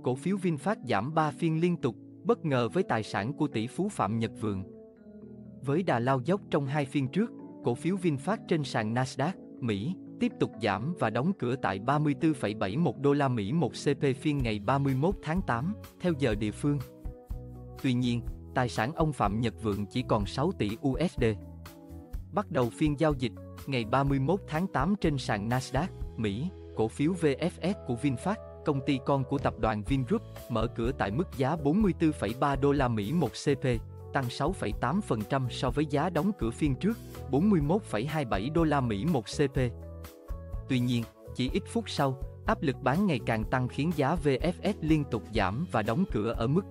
cổ phiếu VinFast giảm 3 phiên liên tục, bất ngờ với tài sản của tỷ phú Phạm Nhật Vượng. Với đà lao dốc trong 2 phiên trước, cổ phiếu VinFast trên sàn Nasdaq, Mỹ, tiếp tục giảm và đóng cửa tại 34,71 đô la Mỹ một CP phiên ngày 31 tháng 8, theo giờ địa phương. Tuy nhiên, tài sản ông Phạm Nhật Vượng chỉ còn 6 tỷ USD. Bắt đầu phiên giao dịch, ngày 31 tháng 8 trên sàn Nasdaq, Mỹ, cổ phiếu VFS của VinFast, công ty con của tập đoàn Vingroup, mở cửa tại mức giá 44,3 đô la Mỹ một CP, tăng 6,8% so với giá đóng cửa phiên trước, 41,27 đô la Mỹ một CP. Tuy nhiên, chỉ ít phút sau, áp lực bán ngày càng tăng khiến giá VFS liên tục giảm và đóng cửa ở mức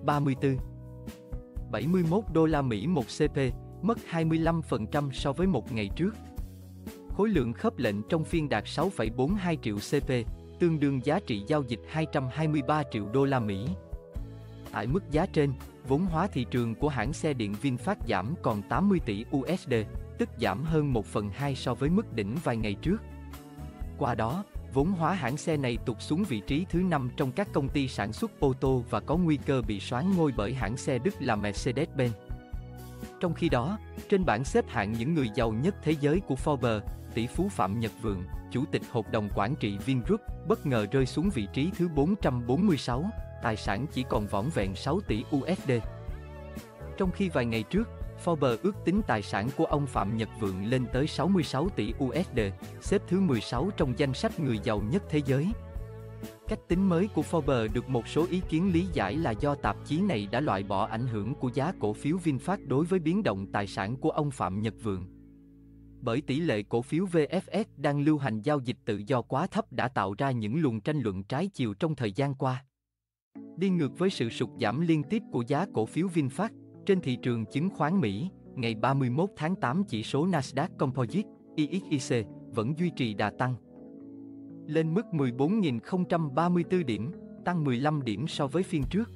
74,71 đô la Mỹ một CP, mất 25% so với một ngày trước. Khối lượng khớp lệnh trong phiên đạt 6,42 triệu CP, tương đương giá trị giao dịch 223 triệu đô la Mỹ. Tại mức giá trên, vốn hóa thị trường của hãng xe điện VinFast giảm còn 80 tỷ USD, tức giảm hơn 1/2 so với mức đỉnh vài ngày trước. Qua đó, vốn hóa hãng xe này tụt xuống vị trí thứ 5 trong các công ty sản xuất ô tô và có nguy cơ bị soán ngôi bởi hãng xe Đức là Mercedes-Benz. Trong khi đó, trên bảng xếp hạng những người giàu nhất thế giới của Forbes, tỷ phú Phạm Nhật Vượng, chủ tịch hội đồng quản trị Vingroup, bất ngờ rơi xuống vị trí thứ 446, tài sản chỉ còn vỏn vẹn 6 tỷ USD. Trong khi vài ngày trước, Forbes ước tính tài sản của ông Phạm Nhật Vượng lên tới 66 tỷ USD, xếp thứ 16 trong danh sách người giàu nhất thế giới. Cách tính mới của Forbes được một số ý kiến lý giải là do tạp chí này đã loại bỏ ảnh hưởng của giá cổ phiếu VinFast đối với biến động tài sản của ông Phạm Nhật Vượng. Bởi tỷ lệ cổ phiếu VFS đang lưu hành giao dịch tự do quá thấp đã tạo ra những luồng tranh luận trái chiều trong thời gian qua. Đi ngược với sự sụt giảm liên tiếp của giá cổ phiếu VinFast, trên thị trường chứng khoán Mỹ, ngày 31 tháng 8 chỉ số Nasdaq Composite, IXIC, vẫn duy trì đà tăng. Lên mức 14.034 điểm, tăng 15 điểm so với phiên trước.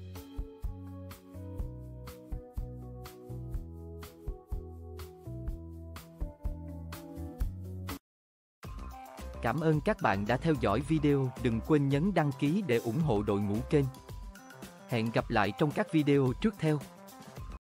Cảm ơn các bạn đã theo dõi video, đừng quên nhấn đăng ký để ủng hộ đội ngũ kênh. Hẹn gặp lại trong các video tiếp theo.